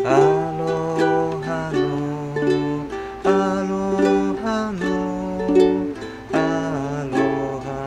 アロハのアロハのアロハ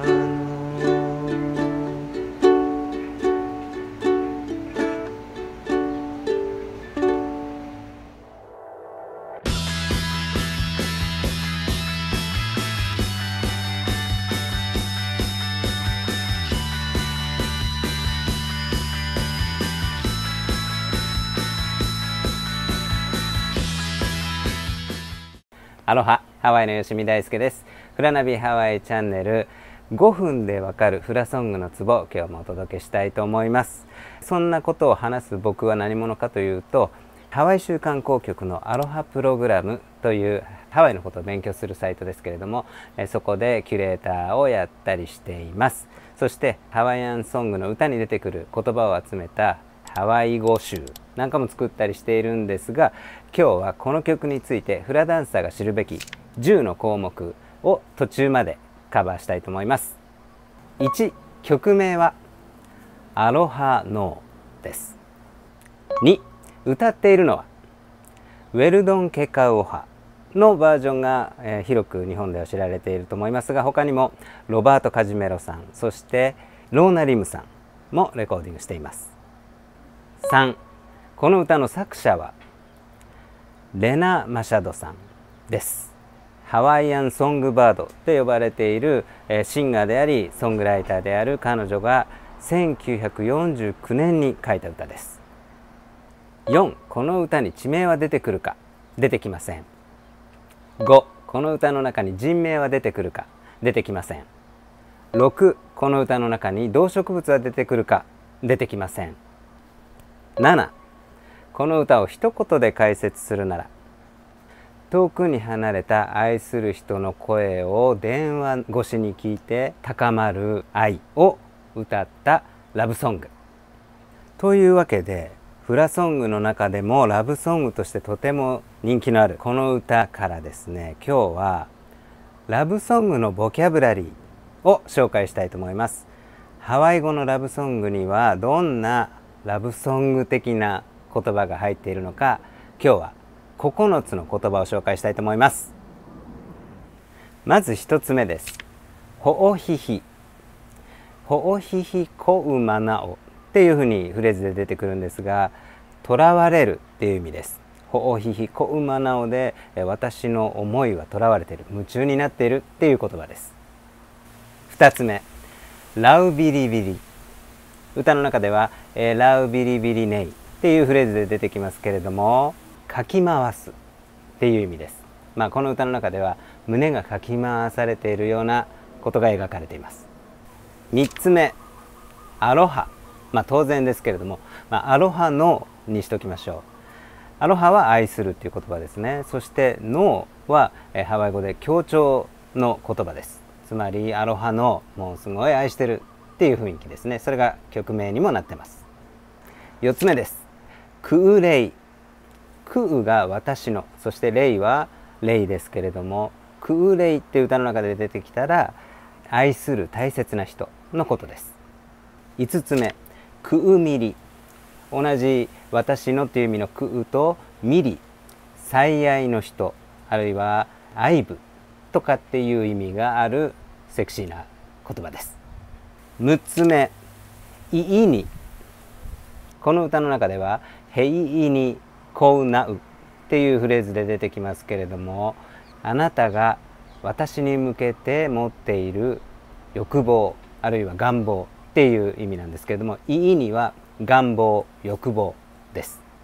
アロハ、ハワイの吉見大輔です。フラナビハワイチャンネル5分でわかるフラソングのツボ、今日もお届けしたいと思います。そんなことを話す僕は何者かというと、ハワイ州観光局のアロハプログラムというハワイのことを勉強するサイトですけれども、そこでキュレーターをやったりしています。そしてハワイアンソングの歌に出てくる言葉を集めたハワイ語集なんかも作ったりしているんですが、今日はこの曲についてフラダンサーが知るべき10の項目を途中までカバーしたいと思います。1、曲名はアロハノーです。2、歌っているのはウェルドン・ケカウオハのバージョンが、広く日本では知られていると思いますが、他にもロバート・カジメロさん、そしてローナ・リムさんもレコーディングしています。3、この歌の作者はレナ・マシャドさんです。ハワイアンソングバードと呼ばれているシンガーでありソングライターである彼女が1949年に書いた歌です。4、この歌に地名は出てくるか、出てきません。5、この歌の中に人名は出てくるか、出てきません。6、この歌の中に動植物は出てくるか、出てきません。7、この歌を一言で解説するなら、遠くに離れた愛する人の声を電話越しに聞いて高まる愛を歌ったラブソングというわけで、フラソングの中でもラブソングとしてとても人気のあるこの歌からですね、今日はラブソングのボキャブラリーを紹介したいと思います。ハワイ語のラブソングにはどんなラブソング的な言葉が入っているのか、今日は9つの言葉を紹介したいと思います。まず1つ目です。ホオヒヒ、ホオヒヒコウマナオっていうふうにフレーズで出てくるんですが、囚われるっていう意味です。ホオヒヒコウマナオで私の思いは囚われている、夢中になっているっていう言葉です。2つ目、ラウビリビリ、歌の中ではラウビリビリネイっていうフレーズで出てきますけれども、かき回すっていう意味です。この歌の中では胸がかき回されているようなことが描かれています。3つ目、アロハ、当然ですけれども、アロハノーにしときましょう。アロハは愛するっていう言葉ですね。そしてノーはハワイ語で強調の言葉です。つまりアロハノー、もうすごい愛してるっていう雰囲気ですね。それが曲名にもなってます。4つ目です。クウレイ、クウが私の、そしてレイはレイですけれども、クウレイっていう歌の中で出てきたら愛する大切な人のことです。5つ目、クウミリ、同じ私のという意味のクウとミリ、最愛の人、あるいは愛部とかっていう意味があるセクシーな言葉です。6つ目、イイニ、この歌の中ではヘイイニコウナウっていうフレーズで出てきますけれども、あなたが私に向けて持っている欲望、あるいは願望っていう意味なんですけれども、イイニは願望、欲望です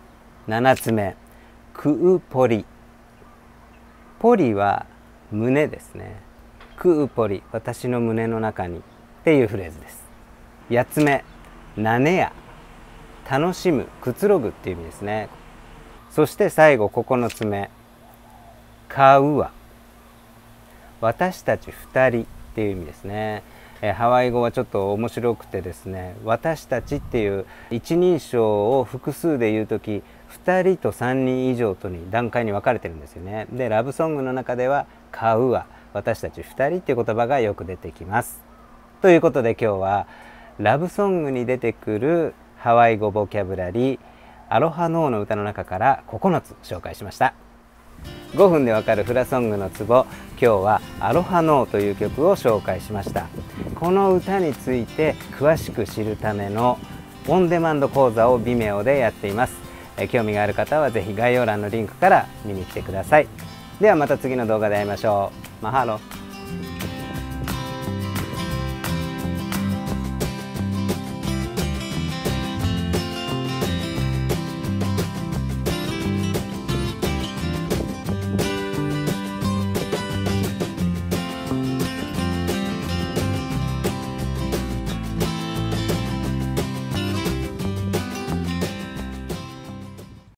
。7つ目、クウポリ、ポリは胸ですね。クウポリ、私の胸の中にっていうフレーズです。8つ目、ナネヤ、楽しむ、くつろぐっていう意味ですね。そして最後9つ目、カウア、私たち2人っていう意味ですね。ハワイ語はちょっと面白くてですね、私たちっていう一人称を複数で言うとき、2人と3人以上とに段階に分かれてるんですよね。で、ラブソングの中ではカウア、私たち2人っていう言葉がよく出てきます。ということで今日はラブソングに出てくるハワイ語ボキャブラリー、 アロハノーの歌の中から9つ紹介しました。5分でわかるフラソングのツボ、今日はアロハノーという曲を紹介しました。この歌について詳しく知るためのオンデマンド講座を Vimeo でやっています。興味がある方はぜひ概要欄のリンクから見に来てください。ではまた次の動画で会いましょう。マハロ。